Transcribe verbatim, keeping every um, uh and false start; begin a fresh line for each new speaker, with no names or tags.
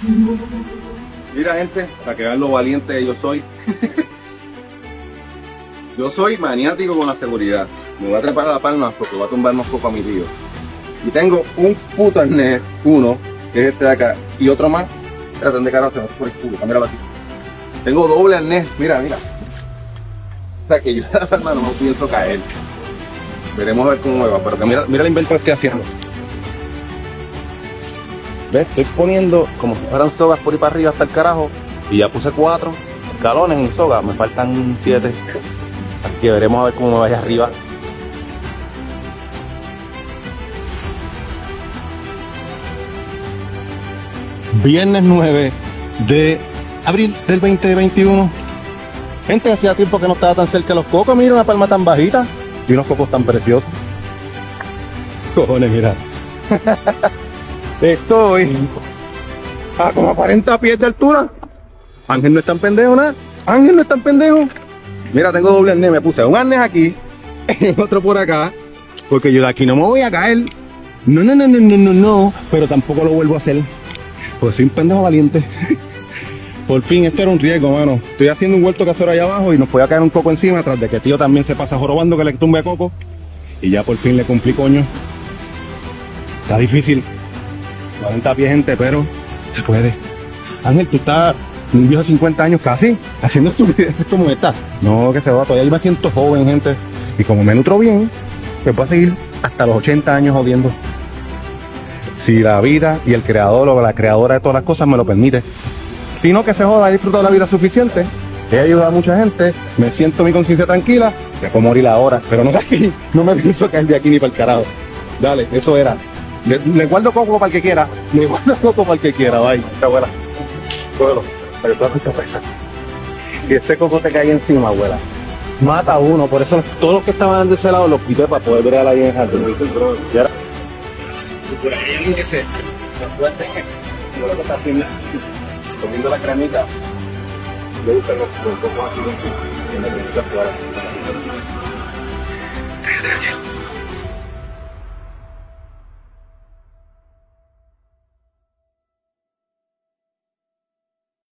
Mira, gente, para que vean lo valiente que yo soy. Yo soy maniático con la seguridad. Me voy a trepar a la palma porque voy a tumbar unos cocos a mi tío. Y tengo un puto arnés, uno, que es este de acá, y otro más. Espérate, ¿dónde carajo se me fue por el culo? Míralo aquí. Tengo doble arnés, mira, mira. O sea que yo de la palma no me pienso caer. Veremos a ver cómo me va, pero que mira, mira el invento que estoy haciendo. ¿Ves? Estoy poniendo como si fueran sogas por ahí para arriba hasta el carajo. Y ya puse cuatro escalones en soga, me faltan siete. Así que veremos a ver cómo me vaya arriba. Viernes nueve de abril del veinte veintiuno. Gente, hacía tiempo que no estaba tan cerca de los cocos. Mira una palma tan bajita y unos cocos tan preciosos. Cojones, mira. Estoy a como cuarenta pies de altura. Ángel no es tan pendejo, nada. Ángel no es tan pendejo. Mira, tengo doble arnés. Me puse un arnés aquí y otro por acá. Porque yo de aquí no me voy a caer. No, no, no, no, no, no, no. Pero tampoco lo vuelvo a hacer. Pues soy un pendejo valiente. Por fin, este era un riesgo, mano. Estoy haciendo un huerto casero allá abajo y nos puede caer un coco encima, tras de que tío también se pasa jorobando que le tumbe coco. Y ya por fin le cumplí, coño. Está difícil. cuarenta pies, gente, pero se puede. Ángel, tú estás un viejo de cincuenta años casi, haciendo estupideces como esta. No, que se va, todavía yo me siento joven, gente. Y como me nutro bien, pues voy a seguir hasta los ochenta años jodiendo. Si la vida y el creador o la creadora de todas las cosas me lo permite. Si no, que se joda, he disfrutado la vida suficiente. He ayudado a mucha gente, me siento mi conciencia tranquila. Me puedo morir ahora, pero no de aquí. No me pienso caer de aquí ni para el carajo. Dale, eso era. Le, le guardo coco para el que quiera. Le guardo coco para el que quiera, bye. Abuela, cógelo, para que tú hagas esta pesa. Si ese coco te cae encima, abuela, mata a uno. Por eso todos los que estaban de ese lado los quité para poder ver a la vieja. Y ahora, por ahí hay alguien que se nos cuente yo lo que está haciendo, comiendo la cremita. Le gusta los cocos así, en la que se jugar así.